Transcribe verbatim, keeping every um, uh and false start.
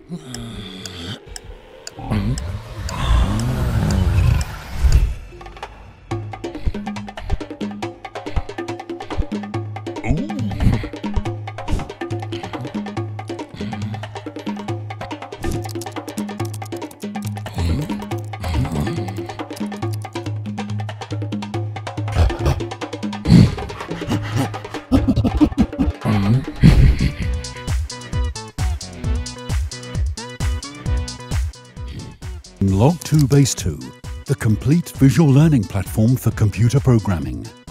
Log two base two, the complete visual learning platform for computer programming.